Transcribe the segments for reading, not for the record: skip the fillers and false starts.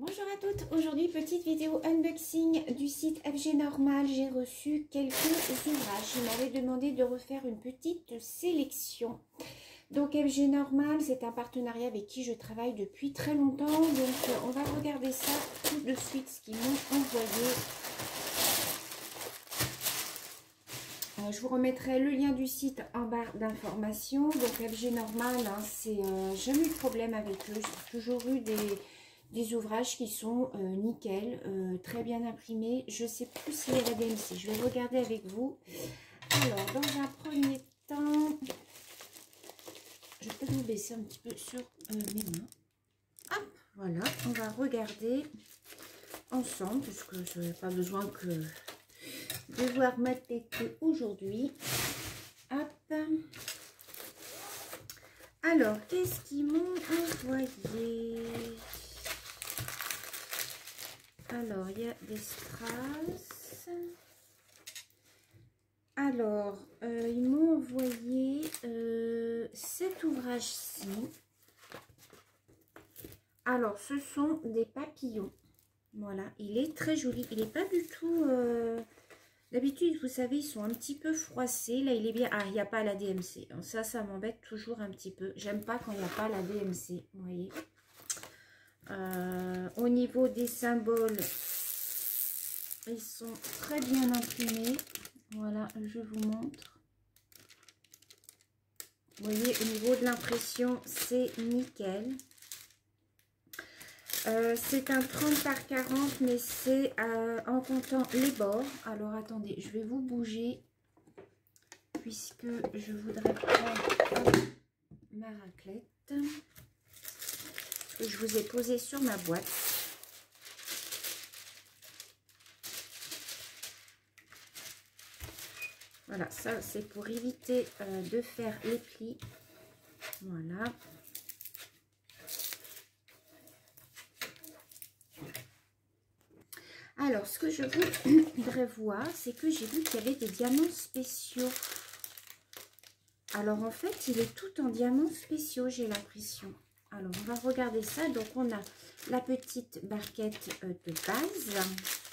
Bonjour à toutes, aujourd'hui petite vidéo unboxing du site FG Normal. J'ai reçu quelques ouvrages, il m'avait demandé de refaire une petite sélection. Donc FG Normal, c'est un partenariat avec qui je travaille depuis très longtemps. Donc on va regarder ça tout de suite, ce qu'ils m'ont envoyé. Je vous remettrai le lien du site en barre d'informations. Donc FG Normal, hein, c'est jamais eu de problème avec eux. J'ai toujours eu des ouvrages qui sont nickel, très bien imprimés. Je sais plus s'il y a la DMC. Je vais regarder avec vous. Alors, dans un premier temps, je peux vous baisser un petit peu sur mes mains. Hop, voilà, on va regarder ensemble, puisque je n'ai pas besoin de voir ma tête aujourd'hui. Hop. Alors, qu'est-ce qu'ils m'ont envoyé? Alors, il y a des strass. Alors, ils m'ont envoyé cet ouvrage-ci. Alors, ce sont des papillons. Voilà, il est très joli. Il n'est pas du tout... D'habitude, vous savez, ils sont un petit peu froissés. Là, il est bien... Ah, il n'y a pas la DMC. Ça m'embête toujours un petit peu. J'aime pas quand il n'y a pas la DMC. Vous voyez. Au niveau des symboles, ils sont très bien imprimés. Voilà, je vous montre. Vous voyez, au niveau de l'impression, c'est nickel. C'est un 30 par 40, mais c'est en comptant les bords. Alors, attendez, je vais vous bouger, puisque je voudrais prendre ma raclette que je vous ai posée sur ma boîte. Voilà, ça c'est pour éviter de faire les plis. Voilà. Alors, ce que je voudrais voir, c'est que j'ai vu qu'il y avait des diamants spéciaux. Alors, en fait, il est tout en diamants spéciaux, j'ai l'impression. Alors, on va regarder ça. Donc, on a la petite barquette de base.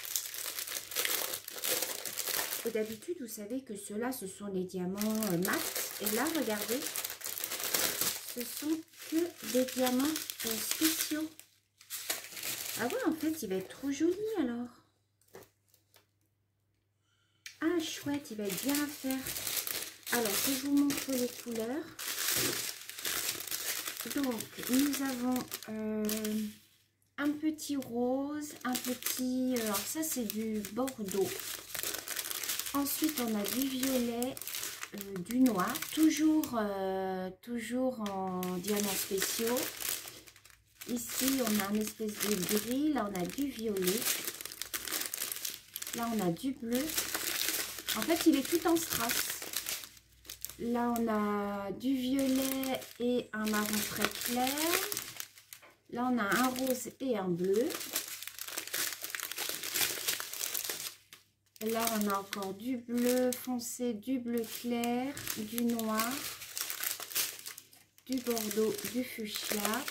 Et d'habitude, vous savez que ceux-là, ce sont les diamants mat. Et là, regardez, ce sont que des diamants spéciaux. Ah ouais, en fait, il va être trop joli, alors. Ah, chouette, il va être bien à faire. Alors, je vous montre les couleurs. Donc, nous avons un petit rose, un petit... alors, ça, c'est du bordeaux. Ensuite, on a du violet, du noir. Toujours en diamants spéciaux. Ici, on a une espèce de gris. Là, on a du violet. Là, on a du bleu. En fait, il est tout en strass. Là, on a du violet et un marron très clair. Là, on a un rose et un bleu. Et là, on a encore du bleu foncé, du bleu clair, du noir, du bordeaux, du fuchsia.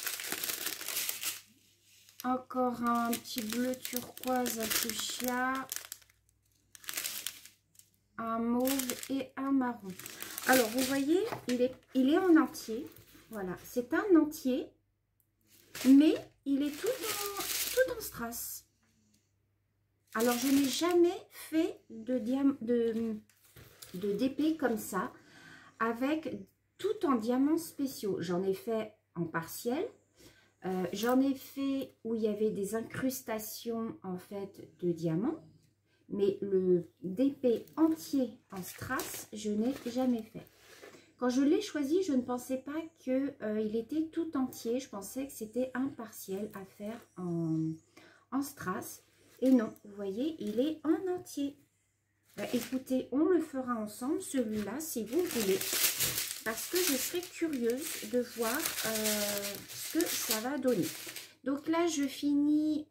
Encore un petit bleu turquoise à fuchsia. Un mauve et un marron. Alors, vous voyez, il est en entier. Voilà, c'est un entier. Mais il est tout en strass. Alors, je n'ai jamais fait de DP comme ça, avec tout en diamants spéciaux. J'en ai fait en partiel. J'en ai fait où il y avait des incrustations, en fait, de diamants. Mais le DP entier en strass, je n'ai jamais fait. Quand je l'ai choisi, je ne pensais pas qu'il était tout entier. Je pensais que c'était un partiel à faire en strass. Et non, vous voyez, il est en entier. Bah, écoutez, on le fera ensemble, celui-là, si vous voulez. Parce que je serais curieuse de voir ce que ça va donner. Donc là, je finis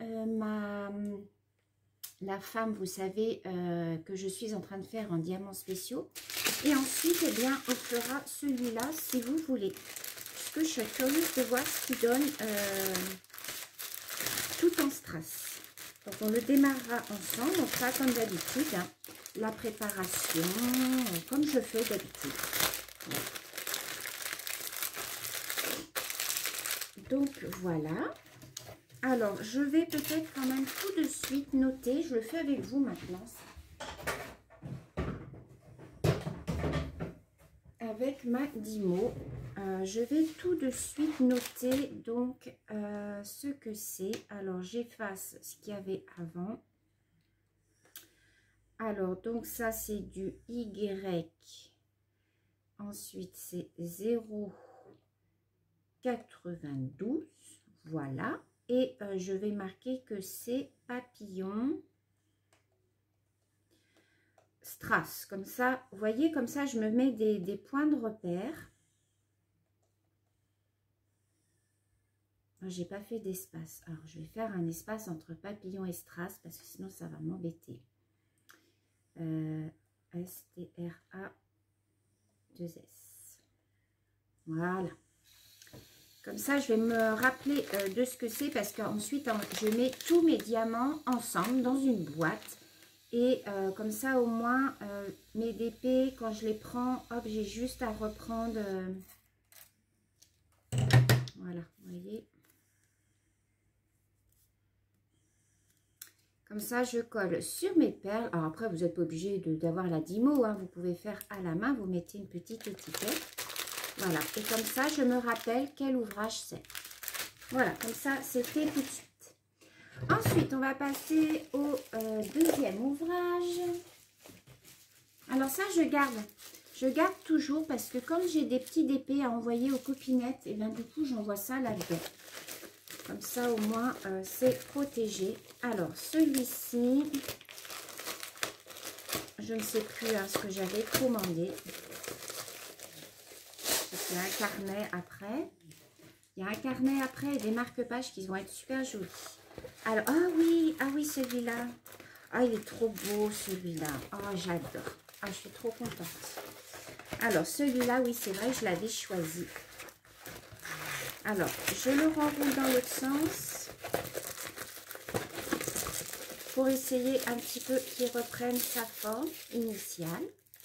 la femme, vous savez, que je suis en train de faire en diamants spéciaux. Et ensuite, eh bien, on fera celui-là si vous voulez. Parce que je suis curieuse de voir ce qu'il donne tout en strass. Donc on le démarrera ensemble. On fera comme d'habitude, hein, la préparation, comme je fais d'habitude. Voilà. Donc voilà. Alors je vais peut-être quand même tout de suite noter. Je le fais avec vous maintenant. Avec ma Dymo, je vais tout de suite noter donc ce que c'est. Alors j'efface ce qu'il y avait avant. Alors donc ça c'est du Y. Ensuite c'est 0,92. Voilà. Et je vais marquer que c'est papillon strass. Comme ça, vous voyez, comme ça je me mets des points de repère. J'ai pas fait d'espace. Alors je vais faire un espace entre papillon et strass parce que sinon ça va m'embêter. S-T-R-A-2-S. Voilà. Comme ça, je vais me rappeler de ce que c'est parce qu'ensuite, je mets tous mes diamants ensemble dans une boîte. Et comme ça, au moins, mes DP, quand je les prends, hop, j'ai juste à reprendre. Voilà, vous voyez. Comme ça, je colle sur mes perles. Alors après, vous n'êtes pas obligé d'avoir la Dymo, hein. Vous pouvez faire à la main. Vous mettez une petite étiquette. Voilà. Et comme ça, je me rappelle quel ouvrage c'est. Voilà, comme ça, c'est fait tout de suite. Ensuite, on va passer au deuxième ouvrage. Alors ça, je garde. Je garde toujours parce que comme j'ai des petits DP à envoyer aux copinettes, et bien du coup, j'envoie ça là-dedans. Comme ça, au moins, c'est protégé. Alors, celui-ci, je ne sais plus ce que j'avais commandé. Il y a un carnet après. Il y a un carnet après et des marque-pages qui vont être super jolis. Alors, ah oui, celui-là. Ah, il est trop beau, celui-là. Oh, j'adore. Ah, je suis trop contente. Alors, celui-là, oui, c'est vrai, je l'avais choisi. Alors, je le renroule dans l'autre sens pour essayer un petit peu qu'il reprenne sa forme initiale.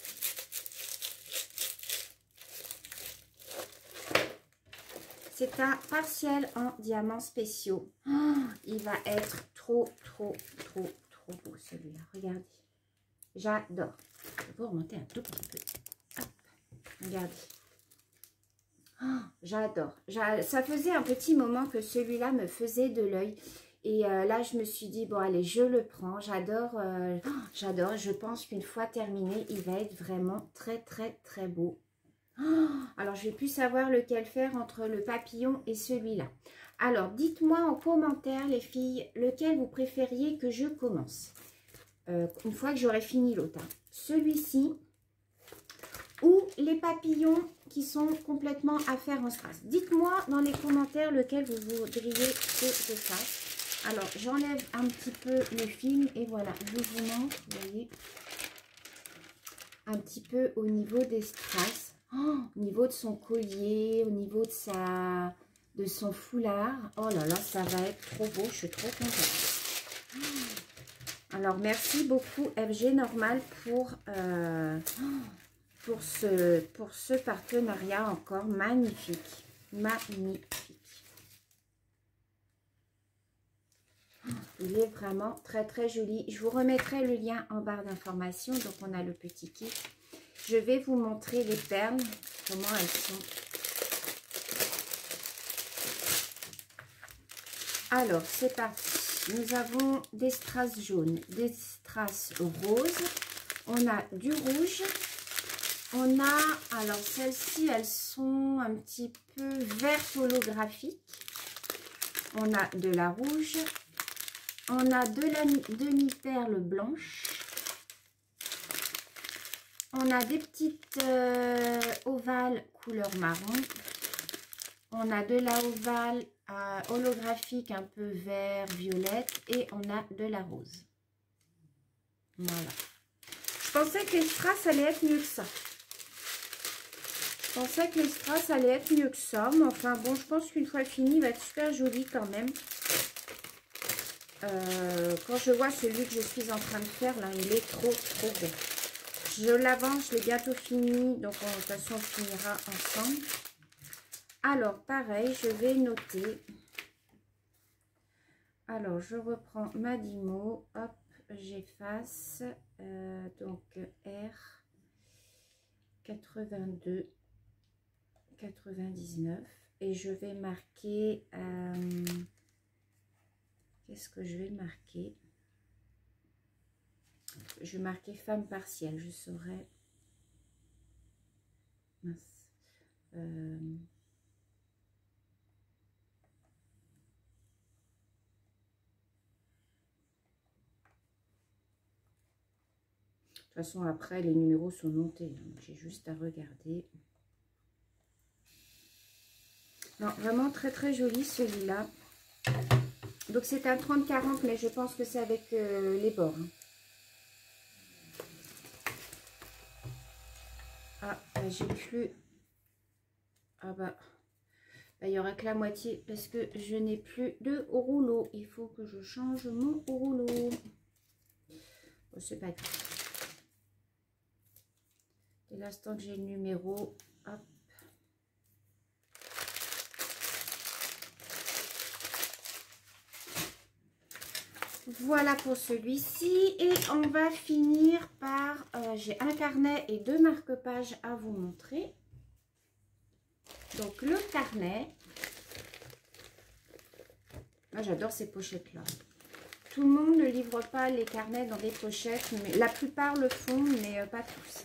C'est un partiel en diamants spéciaux. Oh, il va être trop beau celui-là. Regardez. J'adore. Je vais remonter un tout petit peu. Hop. Regardez. Oh, j'adore. Ça faisait un petit moment que celui-là me faisait de l'œil. Et là, je me suis dit, bon, allez, je le prends. J'adore. J'adore. Je pense qu'une fois terminé, il va être vraiment très beau. Oh, alors, je vais plus savoir lequel faire entre le papillon et celui-là. Alors, dites-moi en commentaire, les filles, lequel vous préfériez que je commence. Une fois que j'aurai fini l'autre. Hein. Celui-ci ou les papillons qui sont complètement à faire en strass. Dites-moi dans les commentaires lequel vous voudriez que je fasse. Alors, j'enlève un petit peu le film et voilà, je vous montre, vous voyez, un petit peu au niveau des strass. Oh, au niveau de son collier, au niveau de son foulard. Oh là là, ça va être trop beau, je suis trop contente. Alors, merci beaucoup FG Normal pour ce partenariat encore magnifique. Magnifique. Il est vraiment très joli. Je vous remettrai le lien en barre d'informations. Donc, on a le petit kit. Je vais vous montrer les perles, comment elles sont. Alors, c'est parti. Nous avons des strass jaunes, des strass roses. On a du rouge. On a, alors celles-ci, elles sont un petit peu vertes holographiques. On a de la rouge. On a de la demi-perle blanche. On a des petites ovales couleur marron. On a de la ovale holographique un peu vert, violette. Et on a de la rose. Voilà. Je pensais que les strass allaient être mieux que ça. Je pensais que les strass allaient être mieux que ça. Mais enfin bon, je pense qu'une fois fini, il va être super joli quand même. Quand je vois celui que je suis en train de faire, là, il est trop beau. Je l'avance, je l'ai bientôt fini. Donc, de toute façon, on finira ensemble. Alors, pareil, je vais noter. Alors, je reprends ma Dymo. Hop, j'efface. Donc, R 82 99. Et je vais marquer... qu'est-ce que je vais marquer? Je vais marquer femme partielle. Je saurais... Mince. De toute façon, après, les numéros sont notés. J'ai juste à regarder. Non, vraiment très joli celui-là. Donc, c'est un 30-40, mais je pense que c'est avec les bords. Ah, j'ai plus... Ah bah, il n'y aura que la moitié parce que je n'ai plus de rouleau. Il faut que je change mon rouleau. Bon, c'est pas grave. Dès l'instant que j'ai le numéro, hop. Voilà pour celui-ci. Et on va finir par... j'ai un carnet et 2 marque-pages à vous montrer. Donc, le carnet. Moi, j'adore ces pochettes-là. Tout le monde ne livre pas les carnets dans des pochettes. Mais la plupart le font, mais pas tous.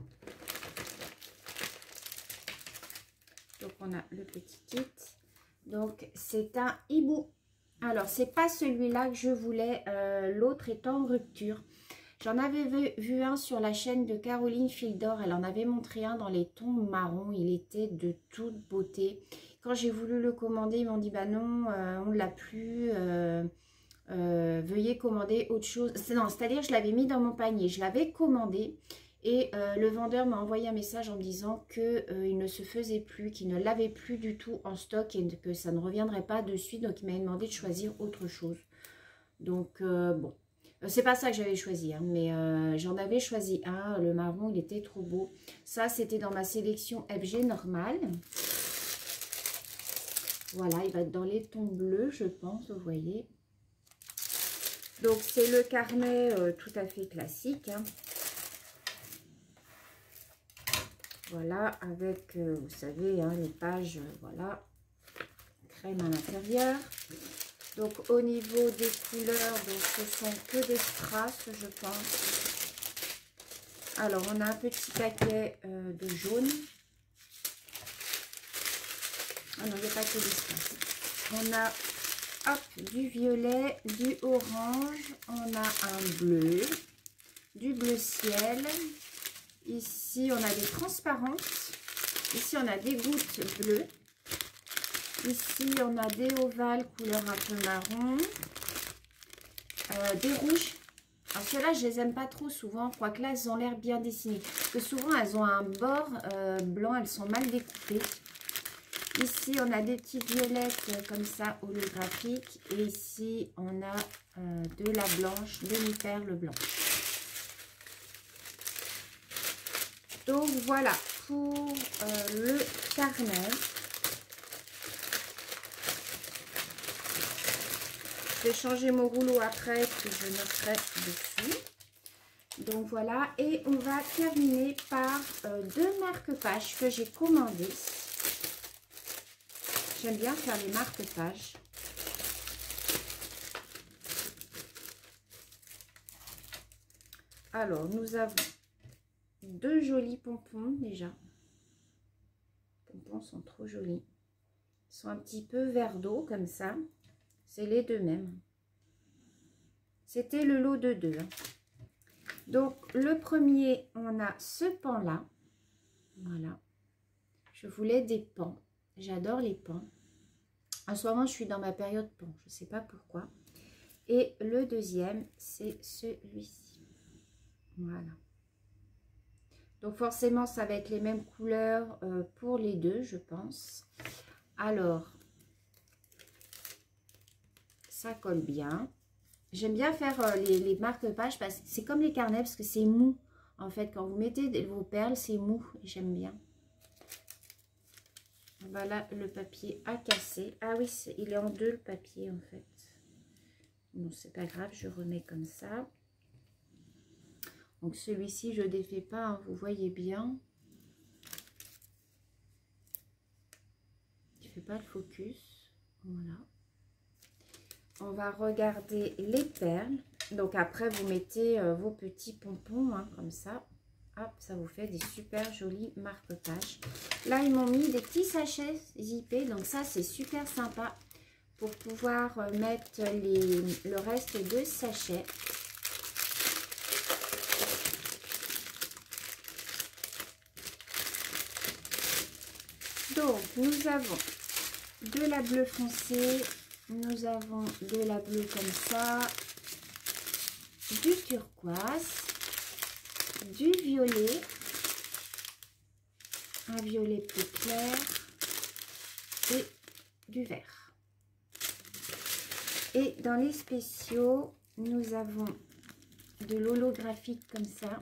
Donc, on a le petit kit. Donc, c'est un hibou. Alors, c'est pas celui-là que je voulais. L'autre est en rupture. J'en avais vu un sur la chaîne de Caroline Fildor. Elle en avait montré un dans les tons marron. Il était de toute beauté. Quand j'ai voulu le commander, ils m'ont dit, bah non, on ne l'a plus. Veuillez commander autre chose. Non, c'est-à-dire, je l'avais mis dans mon panier. Je l'avais commandé. Et le vendeur m'a envoyé un message en me disant qu'il ne se faisait plus, qu'il ne l'avait plus du tout en stock et que ça ne reviendrait pas de suite. Donc, il m'a demandé de choisir autre chose. Donc, bon. C'est pas ça que j'avais choisi, hein, mais j'en avais choisi un. Le marron, il était trop beau. Ça, c'était dans ma sélection FG normale. Voilà, il va être dans les tons bleus, je pense, vous voyez. Donc, c'est le carnet tout à fait classique, hein. Voilà, avec, vous savez, hein, les pages, voilà, crème à l'intérieur. Donc, au niveau des couleurs, donc, ce sont que des strass, je pense. Alors, on a un petit paquet de jaune. Ah non, il n'y a pas que des strass. On a, hop, du violet, du orange. On a un bleu, du bleu ciel. Ici, on a des transparences. Ici, on a des gouttes bleues. Ici, on a des ovales couleur un peu marron. Des rouges. Alors, ceux-là, je les aime pas trop souvent. Quoique là, elles ont l'air bien dessinées. Parce que souvent, elles ont un bord blanc. Elles sont mal découpées. Ici, on a des petites violettes comme ça, holographiques. Et ici, on a de la blanche, demi-perle blanche. Donc, voilà pour le carnet. Je vais changer mon rouleau après, puis je mettrai dessus. Donc voilà, et on va terminer par 2 marque-pages que j'ai commandées. J'aime bien faire les marque-pages. Alors, nous avons 2 jolis pompons déjà. Les pompons sont trop jolis. Ils sont un petit peu vert d'eau comme ça. C'est les 2 mêmes. C'était le lot de 2. Hein. Donc, le premier, on a ce pan-là. Voilà. Je voulais des pans. J'adore les pans. En ce moment, je suis dans ma période pan. Je ne sais pas pourquoi. Et le deuxième, c'est celui-ci. Voilà. Donc, forcément, ça va être les mêmes couleurs pour les 2, je pense. Alors, ça colle bien. J'aime bien faire les marque-pages parce que c'est comme les carnets parce que c'est mou. En fait, quand vous mettez vos perles, c'est mou. J'aime bien. Voilà, le papier a cassé. Ah oui, il est en deux le papier en fait. Bon, c'est pas grave, je remets comme ça. Donc celui-ci, je ne défais pas, hein, vous voyez bien. Je ne fais pas le focus. Voilà. On va regarder les perles. Donc après, vous mettez vos petits pompons, hein, comme ça. Hop, ça vous fait des super jolis marque-pages. Là, ils m'ont mis des petits sachets zippés. Donc ça, c'est super sympa pour pouvoir mettre le reste de sachets. Donc, nous avons de la bleue foncée, nous avons de la bleue comme ça, du turquoise, du violet, un violet plus clair et du vert. Et dans les spéciaux, nous avons de l'holographique comme ça,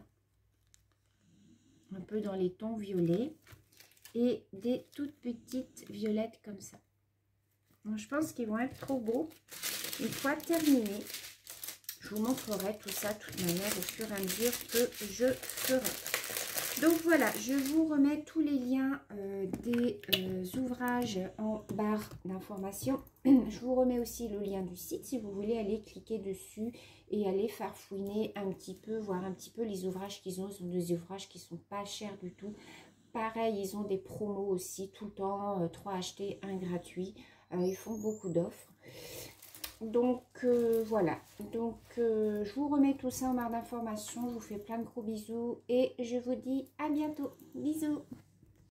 un peu dans les tons violets, et des toutes petites violettes comme ça. Donc, je pense qu'ils vont être trop beaux. Une fois terminé, je vous montrerai tout ça de toute manière au fur et à mesure que je ferai. Donc voilà, je vous remets tous les liens des ouvrages en barre d'informations. Je vous remets aussi le lien du site si vous voulez aller cliquer dessus et aller farfouiner un petit peu, voir un petit peu les ouvrages qu'ils ont. Ce sont des ouvrages qui sont pas chers du tout. Pareil, ils ont des promos aussi tout le temps, 3 achetés, 1 gratuit. Ils font beaucoup d'offres. Donc voilà, donc je vous remets tout ça en barre d'informations. Je vous fais plein de gros bisous et je vous dis à bientôt. Bisous.